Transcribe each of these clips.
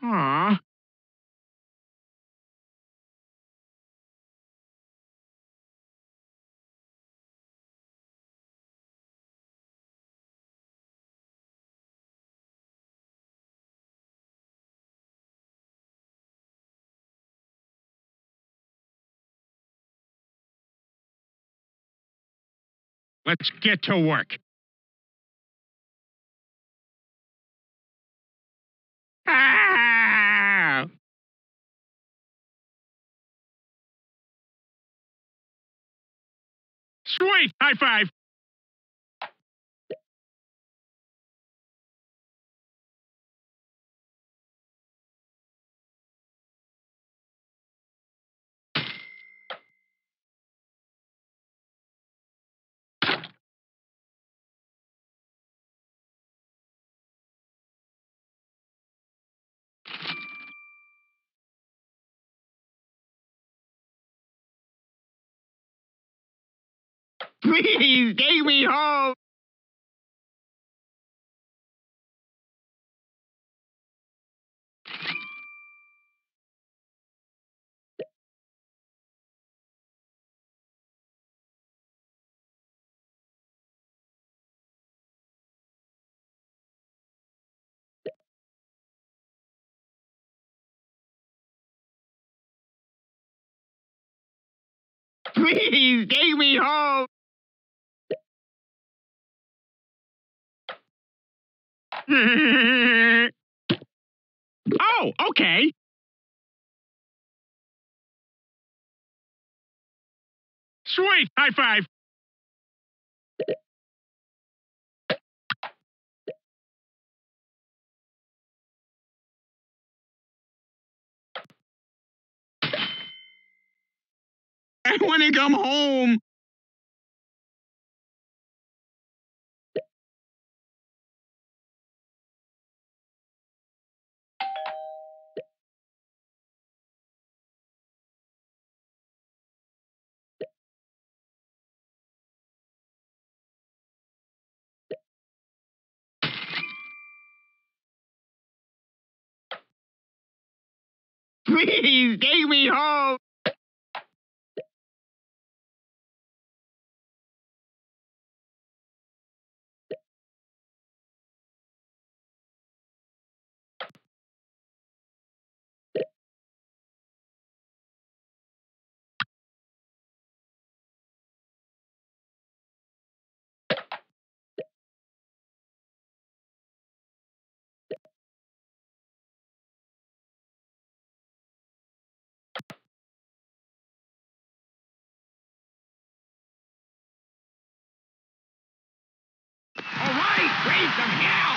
Aw. Let's get to work. Ah! Sweet! High five! Please take me home! Please take me home! Oh, okay. Sweet! High five! I want to come home! Please take me home! All right, raise some hell!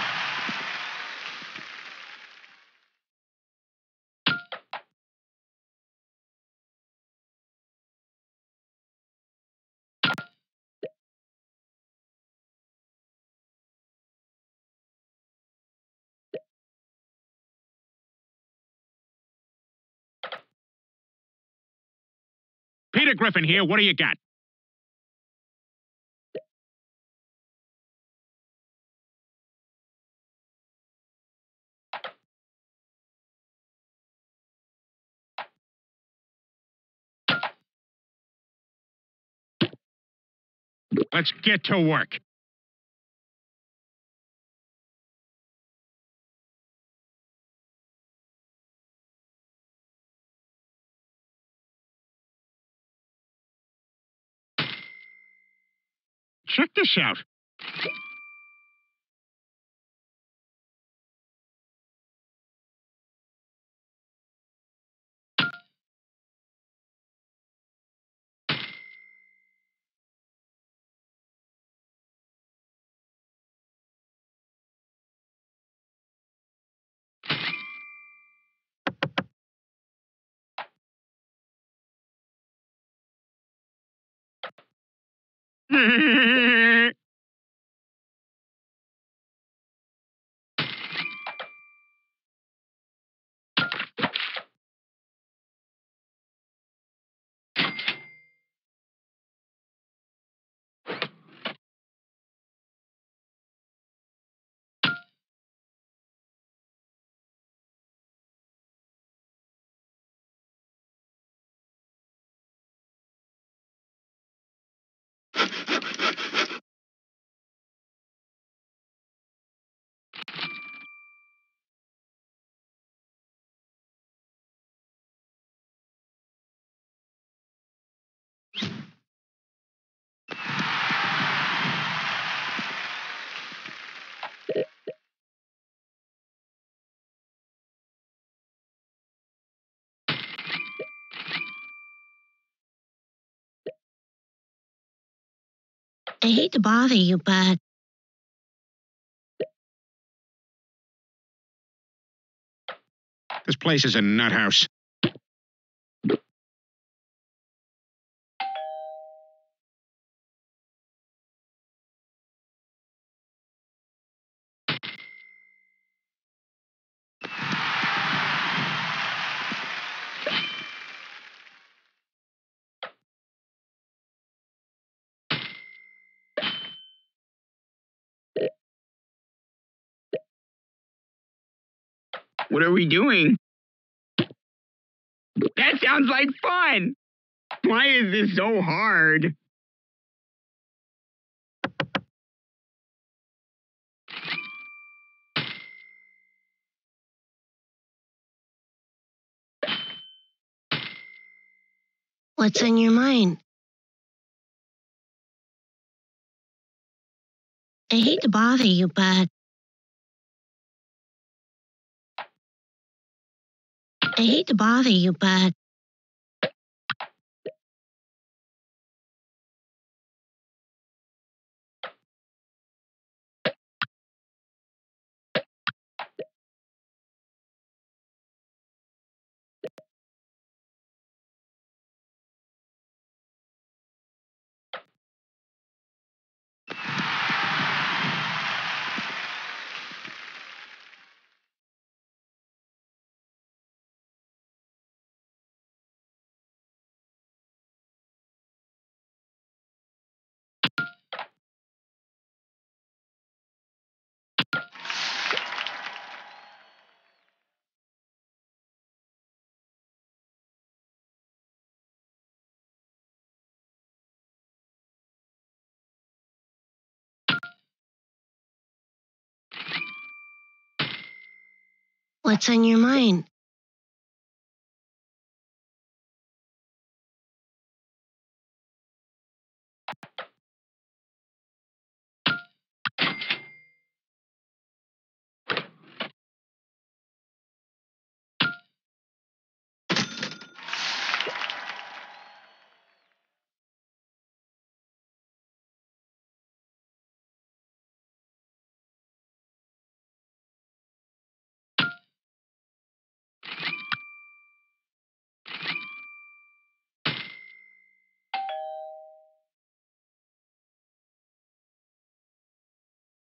Peter Griffin here. What do you got? Let's get to work. Check this out. I hate to bother you, but This place is a nut house. What are we doing? That sounds like fun! Why is this so hard? what's on your mind? I hate to bother you, but I hate to bother you, but what's on your mind?